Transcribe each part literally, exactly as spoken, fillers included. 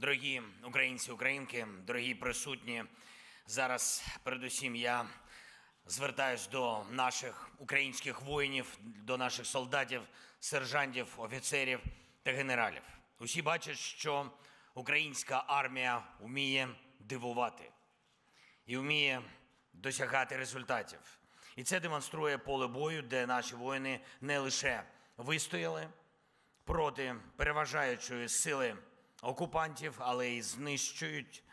Дорогі українці, українки, дорогі присутні, зараз передусім я звертаюсь до наших українських воїнів, до наших солдатів, сержантів, офіцерів та генералів. Усі бачать, що українська армія вміє дивувати і вміє досягати результатів. І це демонструє поле бою, де наші воїни не лише вистояли проти переважаючої сили окупантів, але й знищують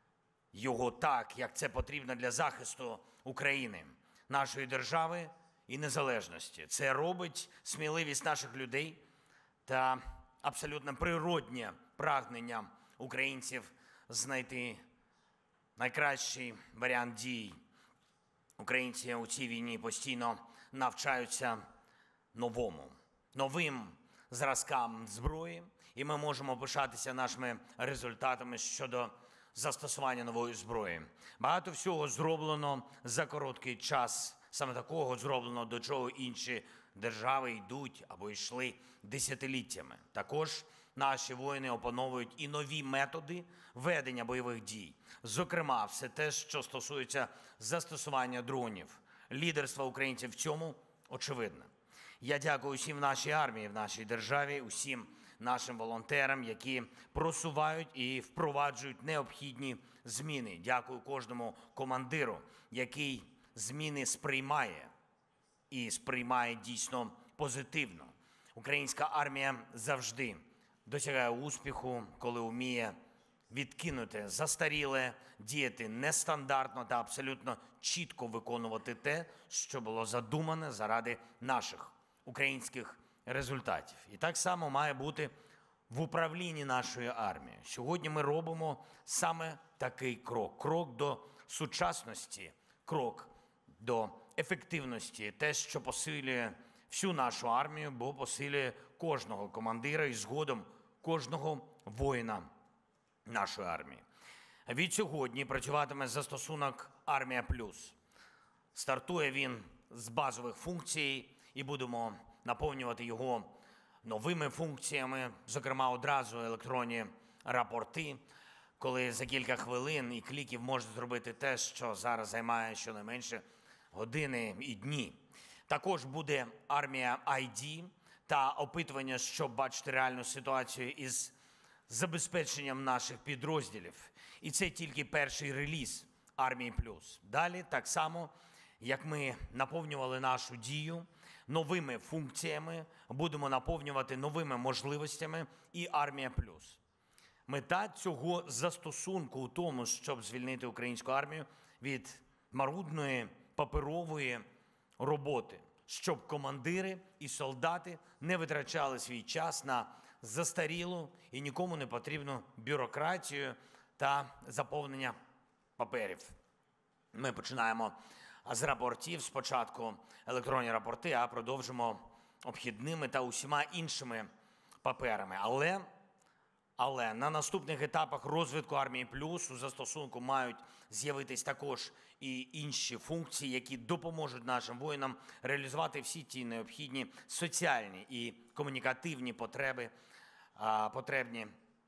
його так, як це потрібно для захисту України, нашої держави і незалежності. Це робить сміливість наших людей та абсолютно природнє прагнення українців знайти найкращий варіант дій. Українці у цій війні постійно навчаються новому, новим зразкам зброї, і ми можемо пишатися нашими результатами щодо застосування нової зброї. Багато всього зроблено за короткий час, саме такого зроблено, до чого інші держави йдуть або йшли десятиліттями. Також наші воїни опановують і нові методи ведення бойових дій. Зокрема, все те, що стосується застосування дронів. Лідерство українців в цьому очевидне. Я дякую усім в нашій армії, в нашій державі, усім нашим волонтерам, які просувають і впроваджують необхідні зміни. Дякую кожному командиру, який зміни сприймає і сприймає дійсно позитивно. Українська армія завжди досягає успіху, коли вміє відкинути застаріле, діяти нестандартно та абсолютно чітко виконувати те, що було задумане заради наших українських результатів. І так само має бути в управлінні нашої армії. Сьогодні ми робимо саме такий крок. Крок до сучасності, крок до ефективності. Те, що посилює всю нашу армію, бо посилює кожного командира і згодом кожного воїна нашої армії. Від сьогодні працюватиме застосунок «Армія Плюс». Стартує він з базових функцій і будемо наповнювати його новими функціями, зокрема одразу електронні рапорти, коли за кілька хвилин і кліків можна зробити те, що зараз займає щонайменше години і дні. Також буде армія ай ді та опитування, щоб бачити реальну ситуацію із забезпеченням наших підрозділів. І це тільки перший реліз «Армії Плюс». Далі, так само, як ми наповнювали нашу дію новими функціями, будемо наповнювати новими можливостями і «Армія Плюс». Мета цього застосунку у тому, щоб звільнити українську армію від марудної паперової роботи, щоб командири і солдати не витрачали свій час на застарілу і нікому не потрібну бюрократію та заповнення паперів. Ми починаємо з рапортів, спочатку електронні рапорти, а продовжимо обхідними та усіма іншими паперами. Але, але на наступних етапах розвитку «Армії Плюс» у застосунку мають з'явитись також і інші функції, які допоможуть нашим воїнам реалізувати всі ті необхідні соціальні і комунікативні потреби, потребні,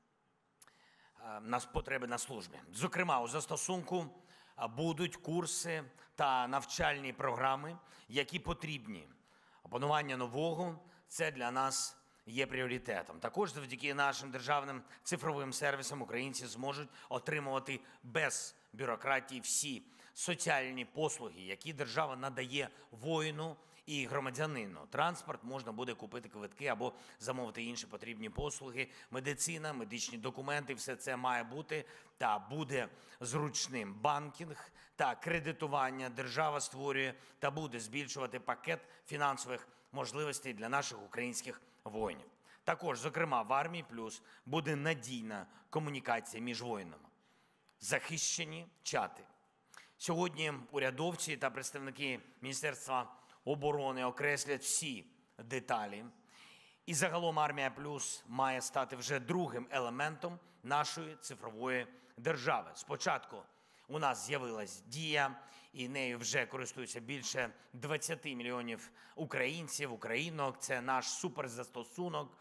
потреби на службі. Зокрема, у застосунку будуть курси та навчальні програми, які потрібні. Опанування нового – це для нас є пріоритетом. Також завдяки нашим державним цифровим сервісам українці зможуть отримувати без бюрократії всі соціальні послуги, які держава надає воїну і громадянину. Транспорт, можна буде купити квитки або замовити інші потрібні послуги. Медицина, медичні документи – все це має бути та буде зручним. Банкінг та кредитування держава створює та буде збільшувати пакет фінансових можливостей для наших українських воїнів. Також, зокрема, в «Армії Плюс» буде надійна комунікація між воїнами. Захищені чати. Сьогодні урядовці та представники Міністерства оборони окреслять всі деталі. І загалом «Армія Плюс» має стати вже другим елементом нашої цифрової держави. Спочатку у нас з'явилась «Дія», і нею вже користуються більше двадцяти мільйонів українців, українок. Це наш суперзастосунок.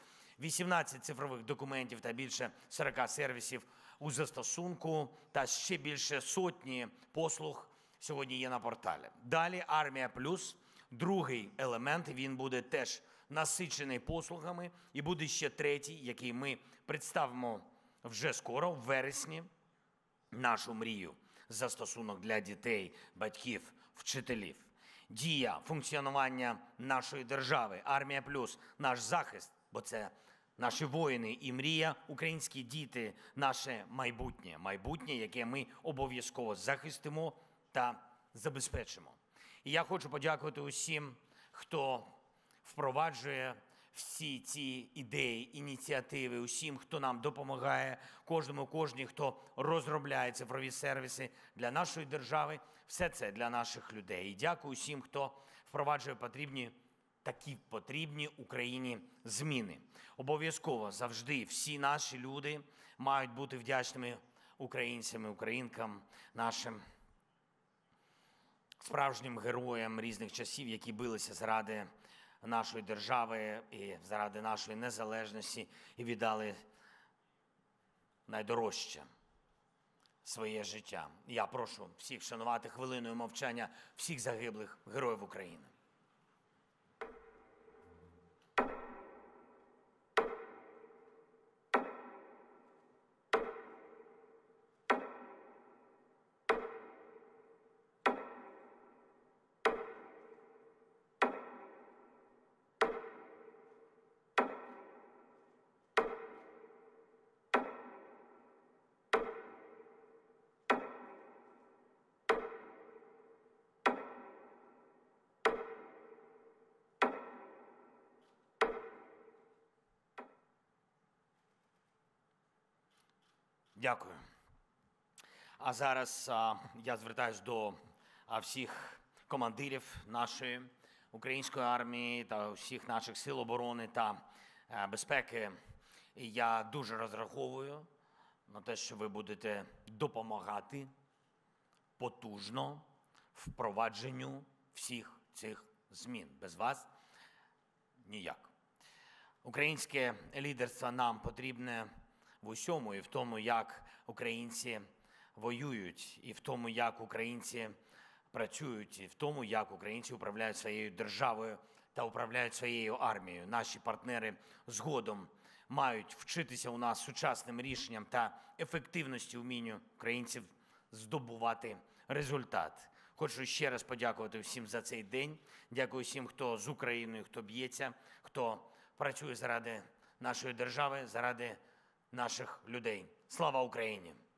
вісімнадцять цифрових документів та більше сорока сервісів у застосунку та ще більше сотні послуг сьогодні є на порталі. Далі «Армія Плюс», другий елемент, він буде теж насичений послугами. І буде ще третій, який ми представимо вже скоро, в вересні, нашу мрію. Застосунок для дітей, батьків, вчителів. Дія, функціонування нашої держави. «Армія Плюс» – наш захист, бо це наші воїни і мрія, українські діти, наше майбутнє. Майбутнє, яке ми обов'язково захистимо та забезпечимо. І я хочу подякувати усім, хто впроваджує всі ці ідеї, ініціативи, усім, хто нам допомагає, кожному, кожній, хто розробляє цифрові сервіси для нашої держави. Все це для наших людей. І дякую усім, хто впроваджує потрібні, такі потрібні Україні зміни. Обов'язково завжди всі наші люди мають бути вдячними українцям і українкам, нашим справжнім героям різних часів, які билися заради нашої держави і заради нашої незалежності і віддали найдорожче – своє життя. Я прошу всіх вшанувати хвилиною мовчання всіх загиблих героїв України. Дякую. А зараз а, я звертаюсь до а, всіх командирів нашої української армії та всіх наших сил оборони та а, безпеки. І я дуже розраховую на те, що ви будете допомагати потужно впровадженню всіх цих змін. Без вас ніяк. Українське лідерство нам потрібне в усьому, і в тому, як українці воюють, і в тому, як українці працюють, і в тому, як українці управляють своєю державою та управляють своєю армією. Наші партнери згодом мають вчитися у нас сучасним рішенням та ефективності умінню українців здобувати результат. Хочу ще раз подякувати всім за цей день. Дякую всім, хто з Україною, хто б'ється, хто працює заради нашої держави, заради наших людей. Слава Україні!